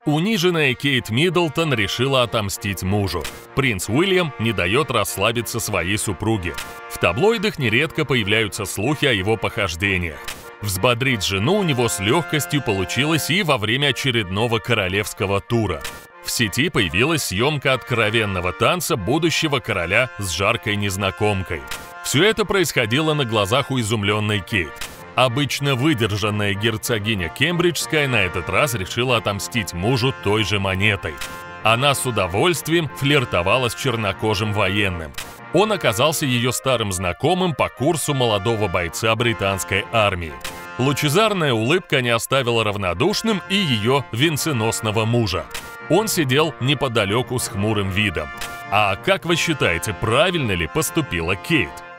Униженная Кейт Миддлтон решила отомстить мужу. Принц Уильям не дает расслабиться своей супруге. В таблоидах нередко появляются слухи о его похождениях. Взбодрить жену у него с легкостью получилось и во время очередного королевского тура. В сети появилась съемка откровенного танца будущего короля с жаркой незнакомкой. Все это происходило на глазах у изумленной Кейт. Обычно выдержанная герцогиня Кембриджская на этот раз решила отомстить мужу той же монетой. Она с удовольствием флиртовала с чернокожим военным. Он оказался ее старым знакомым по курсу молодого бойца британской армии. Лучезарная улыбка не оставила равнодушным и ее венценосного мужа. Он сидел неподалеку с хмурым видом. А как вы считаете, правильно ли поступила Кейт?